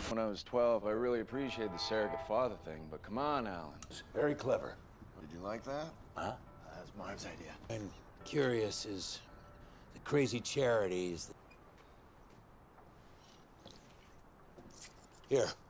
When I was 12, I really appreciated the surrogate father thing, but come on, Alan. It's very clever. Did you like that? Huh? That's Marv's idea. I'm curious, is the crazy charities... Here.